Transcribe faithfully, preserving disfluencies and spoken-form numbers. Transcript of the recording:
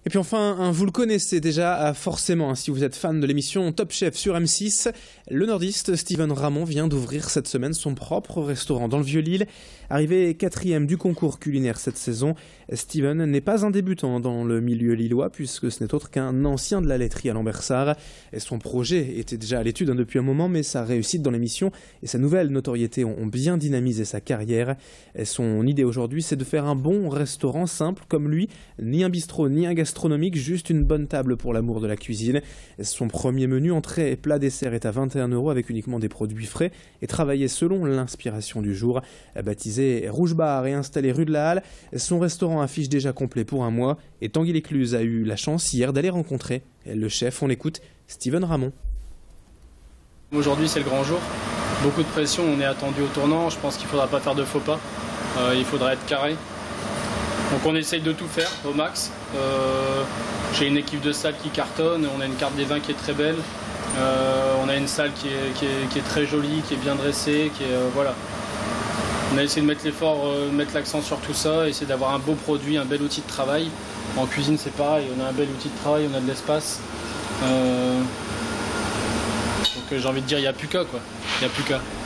Et puis enfin, vous le connaissez déjà forcément, si vous êtes fan de l'émission Top Chef sur M six, le nordiste Steven Ramon vient d'ouvrir cette semaine son propre restaurant dans le Vieux-Lille. Arrivé quatrième du concours culinaire cette saison, Steven n'est pas un débutant dans le milieu lillois puisque ce n'est autre qu'un ancien de la laiterie à Lambersart. Son projet était déjà à l'étude depuis un moment, mais sa réussite dans l'émission et sa nouvelle notoriété ont bien dynamisé sa carrière. Son idée aujourd'hui, c'est de faire un bon restaurant simple comme lui, ni un bistrot ni un gastronomique, juste une bonne table pour l'amour de la cuisine. Son premier menu, entrée et plat dessert, est à vingt et un euros avec uniquement des produits frais et travaillé selon l'inspiration du jour. Baptisé Rouge Bar et installé rue de la Halle, son restaurant affiche déjà complet pour un mois et Tanguy Lécluse a eu la chance hier d'aller rencontrer le chef. On l'écoute, Steven Ramon. Aujourd'hui c'est le grand jour, beaucoup de pression, on est attendu au tournant, je pense qu'il ne faudra pas faire de faux pas, euh, il faudra être carré. Donc on essaye de tout faire au max. Euh, j'ai une équipe de salle qui cartonne, on a une carte des vins qui est très belle, euh, on a une salle qui est, qui, est, qui est très jolie, qui est bien dressée, qui est, euh, voilà. On a essayé de mettre l'effort, euh, mettre l'accent sur tout ça, essayer d'avoir un beau produit, un bel outil de travail. En cuisine c'est pareil, on a un bel outil de travail, on a de l'espace. Euh, donc euh, j'ai envie de dire, il n'y a plus qu'à quoi, il n'y a plus qu'à.